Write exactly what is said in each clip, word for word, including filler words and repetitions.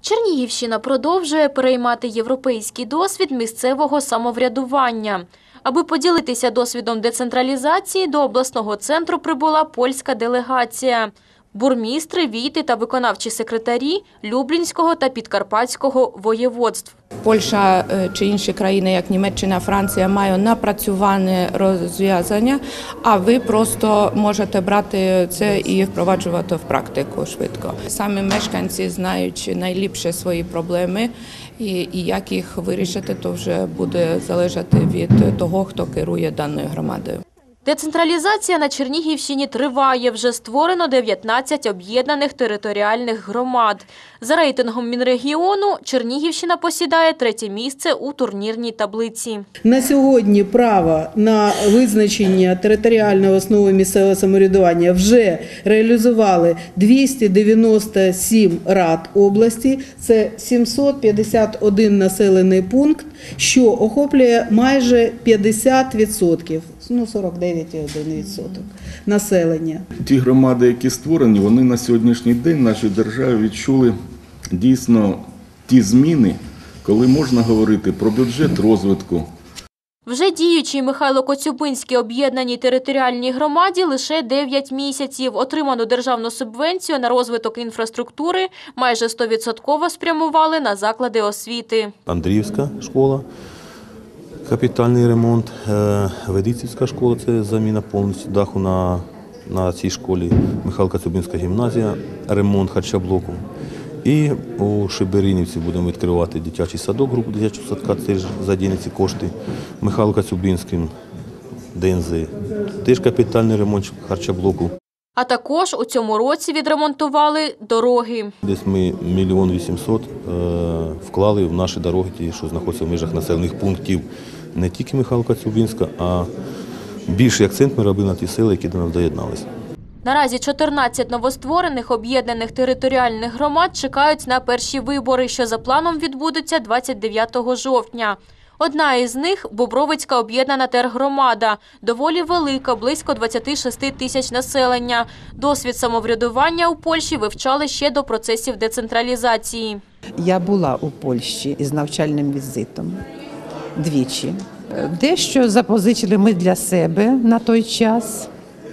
Чернігівщина продовжує переймати європейський досвід місцевого самоврядування. Аби поділитися досвідом децентралізації, до обласного центру прибула польська делегація. Бурмістри, війти та виконавчі секретарі Люблінського та Підкарпатського воєводств. Польща чи інші країни, як Німеччина, Франція, мають напрацьоване розв'язання, а ви просто можете брати це і впроваджувати в практику швидко. Самі мешканці знають найліпше свої проблеми, і як їх вирішити, то вже буде залежати від того, хто керує даною громадою. Децентралізація на Чернігівщині триває. Вже створено дев'ятнадцять об'єднаних територіальних громад. За рейтингом Мінрегіону Чернігівщина посідає третє місце у турнірній таблиці. На сьогодні право на визначення територіальної основи місцевого самоврядування вже реалізували двісті дев'яносто сім рад області. Це сімсот п'ятдесят один населений пункт, що охоплює майже п'ятдесят відсотків. Ну, сорок дев'ять цілих один відсоток населення. Ті громади, які створені, вони на сьогоднішній день в нашій державі відчули дійсно ті зміни, коли можна говорити про бюджет розвитку. Вже діючій Михайло-Коцюбинській об'єднаній територіальній громаді лише дев'ять місяців. Отриману державну субвенцію на розвиток інфраструктури майже сто відсотків спрямували на заклади освіти. Андріївська школа. Капітальний ремонт, Ведицівська школа – це заміна повністю даху на, на цій школі, Михайло-Коцюбинська гімназія, ремонт харчоблоку. І у Шиберинівці будемо відкривати дитячий садок, групу дитячого садка, теж задіяні ці кошти, Михайло-Коцюбинським, ДНЗ, теж капітальний ремонт харчоблоку. А також у цьому році відремонтували дороги. Десь ми мільйон вісімсот вклали в наші дороги, ті, що знаходяться в межах населених пунктів. Не тільки Михайло-Коцюбинська, а більший акцент ми робили на ті сели, які до нас доєдналися. Наразі чотирнадцять новостворених об'єднаних територіальних громад чекають на перші вибори, що за планом відбудуться двадцять дев'ятого жовтня. Одна із них – Бобровицька об'єднана тергромада. Доволі велика, близько двадцять шість тисяч населення. Досвід самоврядування у Польщі вивчали ще до процесів децентралізації. Я була у Польщі із навчальним візитом двічі. Дещо запозичили ми для себе на той час.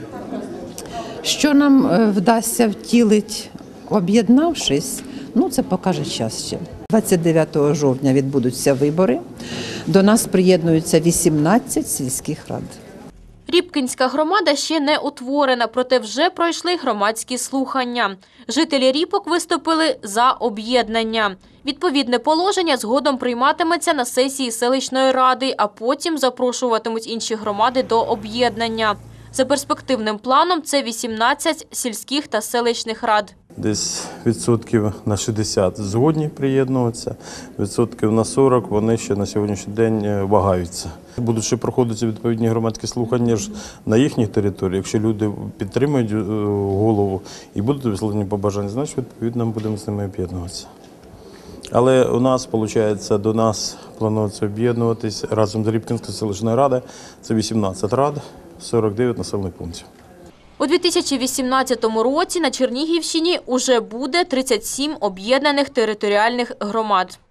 Що нам вдасться втілити, об'єднавшись, ну це покаже час ще. двадцять дев'ятого жовтня відбудуться вибори. До нас приєднуються вісімнадцять сільських рад. Рібкінська громада ще не утворена, проте вже пройшли громадські слухання. Жителі Ріпок виступили за об'єднання. Відповідне положення згодом прийматиметься на сесії селищної ради, а потім запрошуватимуть інші громади до об'єднання. За перспективним планом це вісімнадцять сільських та селищних рад. Десь відсотків на шістдесят згодні приєднуватися, відсотків на сорок вони ще на сьогоднішній день вагаються. Будуть ще проходити відповідні громадські слухання ж на їхніх територіях. Якщо люди підтримують голову і будуть висловлені побажання, значить відповідно будемо з ними об'єднуватися. Але у нас, виходить, до нас планується об'єднуватись разом з Рібкінською селищною радою. Це вісімнадцять рад, сорок дев'ять населених пунктів. У дві тисячі вісімнадцятому році на Чернігівщині уже буде тридцять сім об'єднаних територіальних громад.